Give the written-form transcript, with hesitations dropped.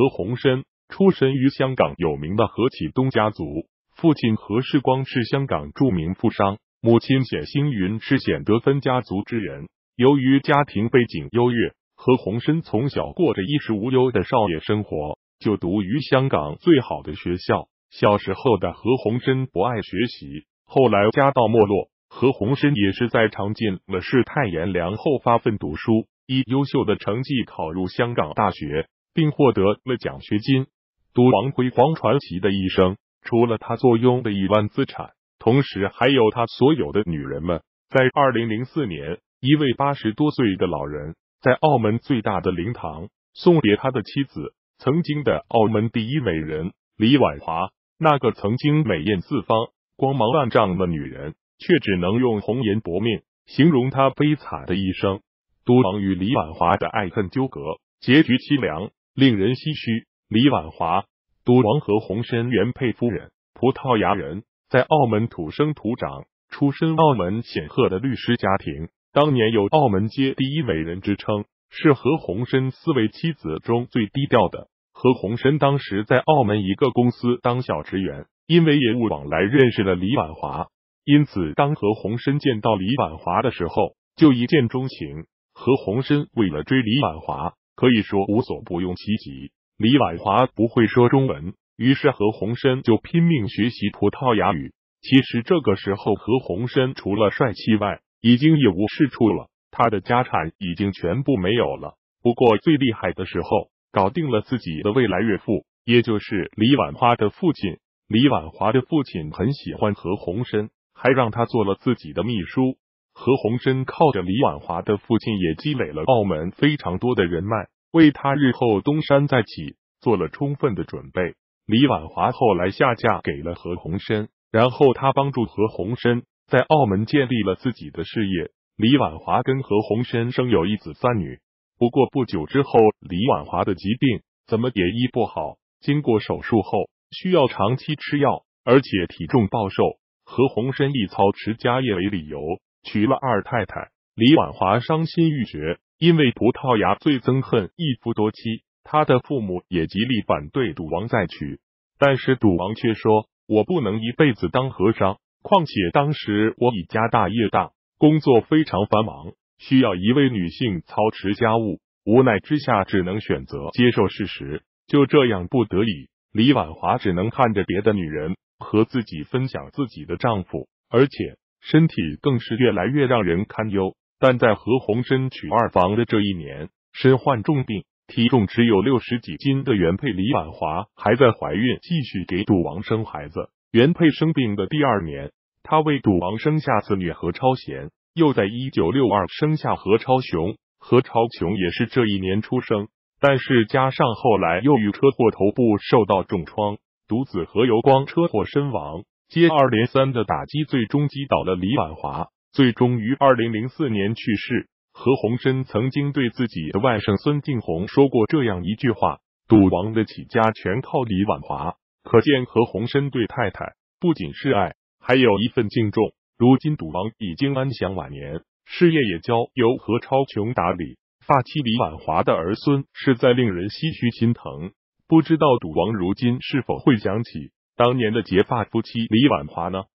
何鸿燊出身于香港有名的何启东家族，父亲何世光是香港著名富商，母亲冼星云是冼德芬家族之人。由于家庭背景优越，何鸿燊从小过着衣食无忧的少爷生活，就读于香港最好的学校。小时候的何鸿燊不爱学习，后来家道没落，何鸿燊也是在尝尽了世态炎凉后发奋读书，以优秀的成绩考入香港大学，并获得了奖学金。赌王辉煌传奇的一生，除了他坐拥的1万资产，同时还有他所有的女人们。在2004年，一位80多岁的老人在澳门最大的灵堂送别他的妻子，曾经的澳门第一美人李婉华。那个曾经美艳四方、光芒万丈的女人，却只能用红颜薄命形容她悲惨的一生。赌王与李婉华的爱恨纠葛，结局凄凉，令人唏嘘。李婉华，赌王何鸿燊原配夫人，葡萄牙人，在澳门土生土长，出身澳门显赫的律师家庭，当年有澳门街第一美人之称，是何鸿燊4位妻子中最低调的。何鸿燊当时在澳门一个公司当小职员，因为业务往来认识了李婉华，因此当何鸿燊见到李婉华的时候，就一见钟情。何鸿燊为了追李婉华，可以说无所不用其极。李婉华不会说中文，于是何鸿燊就拼命学习葡萄牙语。其实这个时候何鸿燊除了帅气外，已经一无是处了，他的家产已经全部没有了。不过最厉害的时候，搞定了自己的未来岳父，也就是李婉华的父亲。李婉华的父亲很喜欢何鸿燊，还让他做了自己的秘书。何鸿燊靠着李婉华的父亲也积累了澳门非常多的人脉，为他日后东山再起做了充分的准备。李婉华后来下嫁给了何鸿燊，然后他帮助何鸿燊在澳门建立了自己的事业。李婉华跟何鸿燊生有1子3女。不过不久之后，李婉华的疾病怎么也医不好，经过手术后需要长期吃药，而且体重暴瘦。何鸿燊以操持家业为理由娶了2太太。李婉华伤心欲绝，因为葡萄牙最憎恨一夫多妻，他的父母也极力反对赌王再娶，但是赌王却说：“我不能一辈子当和尚，况且当时我已家大业大，工作非常繁忙，需要一位女性操持家务，无奈之下只能选择接受事实。”就这样不得已，李婉华只能看着别的女人和自己分享自己的丈夫，而且身体更是越来越让人堪忧。但在何鸿燊娶2房的这一年，身患重病，体重只有60几斤的原配李婉华还在怀孕，继续给赌王生孩子。原配生病的第2年，她为赌王生下次女何超贤，又在1962生下何超雄。何超琼也是这一年出生，但是加上后来又遇车祸头部受到重创，独子何猷光车祸身亡，接二连三的打击最终击倒了李婉华，最终于2004年去世。何鸿燊曾经对自己的外甥孙敬宏说过这样一句话：赌王的起家全靠李婉华。可见何鸿燊对太太不仅是爱，还有一份敬重。如今赌王已经安享晚年，事业也交由何超琼打理，发妻李婉华的儿孙实在令人唏嘘心疼。不知道赌王如今是否会想起当年的结发夫妻李婉华呢？